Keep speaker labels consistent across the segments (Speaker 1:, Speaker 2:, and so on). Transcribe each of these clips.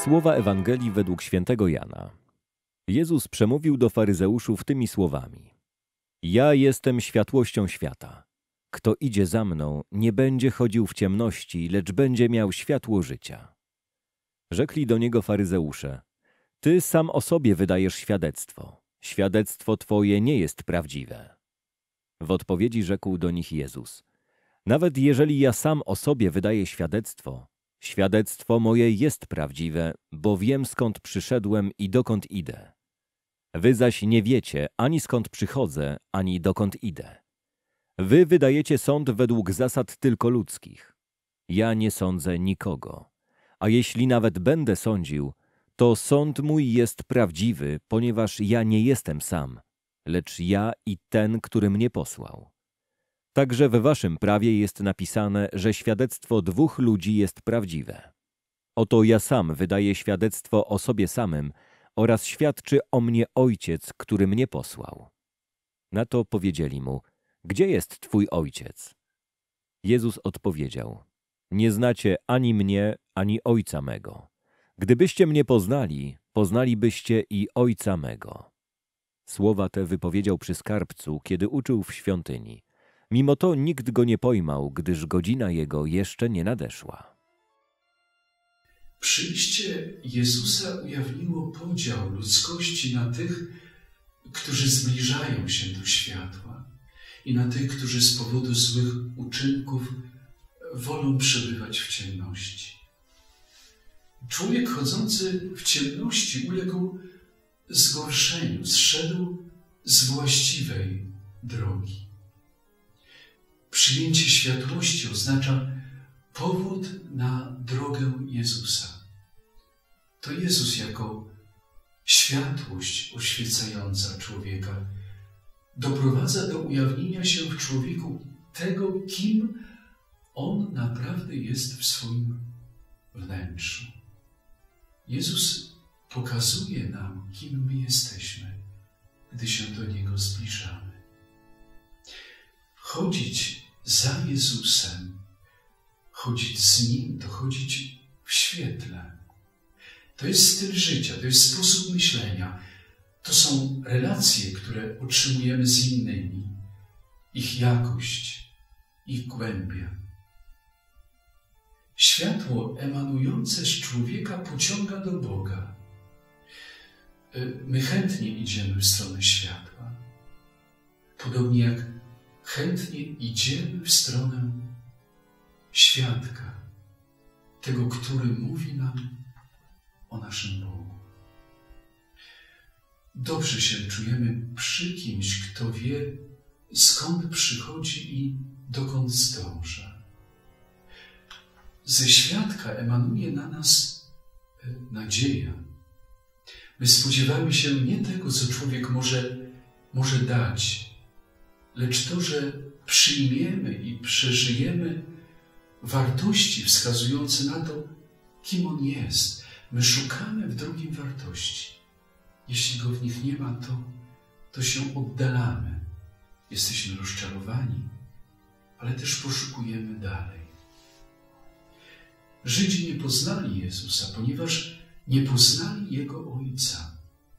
Speaker 1: Słowa Ewangelii według świętego Jana. Jezus przemówił do faryzeuszów tymi słowami: Ja jestem światłością świata. Kto idzie za mną, nie będzie chodził w ciemności, lecz będzie miał światło życia. Rzekli do niego faryzeusze: Ty sam o sobie wydajesz świadectwo. Świadectwo Twoje nie jest prawdziwe. W odpowiedzi rzekł do nich Jezus: Nawet jeżeli ja sam o sobie wydaję świadectwo, świadectwo moje jest prawdziwe, bo wiem, skąd przyszedłem i dokąd idę. Wy zaś nie wiecie, ani skąd przychodzę, ani dokąd idę. Wy wydajecie sąd według zasad tylko ludzkich. Ja nie sądzę nikogo. A jeśli nawet będę sądził, to sąd mój jest prawdziwy, ponieważ ja nie jestem sam, lecz ja i ten, który mnie posłał. Także we waszym prawie jest napisane, że świadectwo dwóch ludzi jest prawdziwe. Oto ja sam wydaję świadectwo o sobie samym oraz świadczy o mnie Ojciec, który mnie posłał. Na to powiedzieli mu: Gdzie jest Twój Ojciec? Jezus odpowiedział: Nie znacie ani mnie, ani Ojca mego. Gdybyście mnie poznali, poznalibyście i Ojca mego. Słowa te wypowiedział przy skarbcu, kiedy uczył w świątyni. Mimo to nikt go nie pojmał, gdyż godzina jego jeszcze nie nadeszła.
Speaker 2: Przyjście Jezusa ujawniło podział ludzkości na tych, którzy zbliżają się do światła, i na tych, którzy z powodu złych uczynków wolą przebywać w ciemności. Człowiek chodzący w ciemności uległ zgorszeniu, zszedł z właściwej drogi. Przyjęcie światłości oznacza powód na drogę Jezusa. To Jezus jako światłość oświecająca człowieka doprowadza do ujawnienia się w człowieku tego, kim on naprawdę jest w swoim wnętrzu. Jezus pokazuje nam, kim my jesteśmy, gdy się do Niego zbliżamy. Chodzić za Jezusem, chodzić z Nim, to chodzić w świetle. To jest styl życia, to jest sposób myślenia. To są relacje, które utrzymujemy z innymi, ich jakość, ich głębia. Światło emanujące z człowieka pociąga do Boga. My chętnie idziemy w stronę światła, podobnie jak chętnie idziemy w stronę świadka, tego, który mówi nam o naszym Bogu. Dobrze się czujemy przy kimś, kto wie, skąd przychodzi i dokąd zdąża. Ze świadka emanuje na nas nadzieja. My spodziewamy się nie tego, co człowiek może dać, lecz to, że przyjmiemy i przeżyjemy wartości wskazujące na to, kim on jest. My szukamy w drugim wartości. Jeśli go w nich nie ma, to się oddalamy. Jesteśmy rozczarowani, ale też poszukujemy dalej. Żydzi nie poznali Jezusa, ponieważ nie poznali Jego Ojca.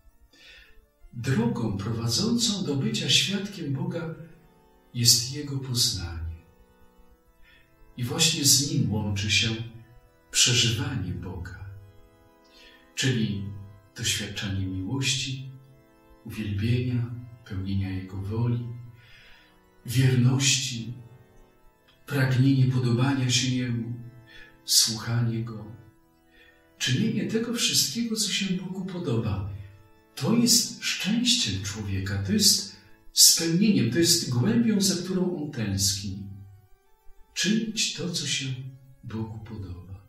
Speaker 2: Drogą prowadzącą do bycia świadkiem Boga jest Jego poznanie. I właśnie z Nim łączy się przeżywanie Boga, czyli doświadczanie miłości, uwielbienia, pełnienia Jego woli, wierności, pragnienie podobania się Jemu, słuchanie Go, czynienie tego wszystkiego, co się Bogu podoba. To jest szczęściem człowieka, to jest spełnieniem, to jest głębią, za którą on tęskni. Czynić to, co się Bogu podoba.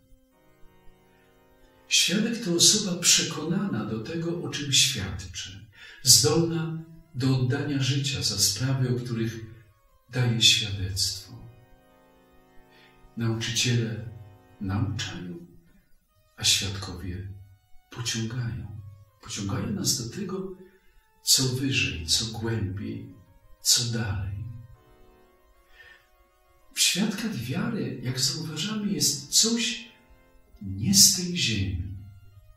Speaker 2: Świadek to osoba przekonana do tego, o czym świadczy, zdolna do oddania życia za sprawy, o których daje świadectwo. Nauczyciele nauczają, a świadkowie pociągają. Pociągają nas do tego, co wyżej, co głębiej, co dalej. W świadkach wiary, jak zauważamy, jest coś nie z tej ziemi.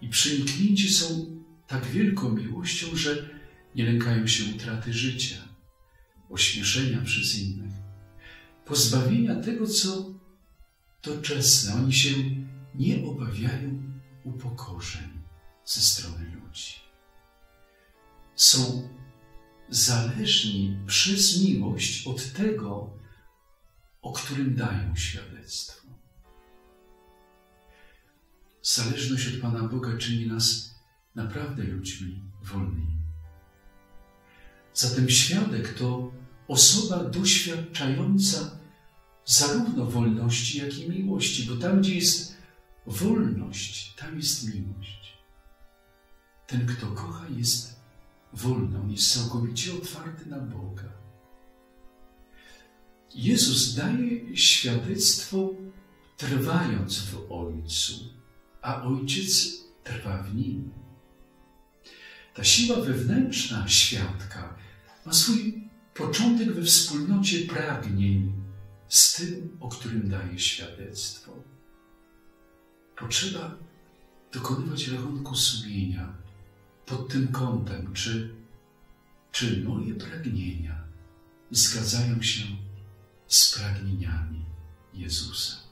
Speaker 2: i przeniknięci są tak wielką miłością, że nie lękają się utraty życia, ośmieszenia przez innych, pozbawienia tego, co doczesne. Oni się nie obawiają upokorzeń ze strony ludzi. Są zależni przez miłość od tego, o którym dają świadectwo. Zależność od Pana Boga czyni nas naprawdę ludźmi wolnymi. Zatem świadek to osoba doświadczająca zarówno wolności, jak i miłości, bo tam, gdzie jest wolność, tam jest miłość. Ten, kto kocha, jest wolny, on jest całkowicie otwarty na Boga. Jezus daje świadectwo trwając w Ojcu, a Ojciec trwa w Nim. Ta siła wewnętrzna świadka ma swój początek we wspólnocie pragnień z tym, o którym daje świadectwo. Potrzeba dokonywać rachunku sumienia pod tym kątem, czy moje pragnienia zgadzają się z pragnieniami Jezusa.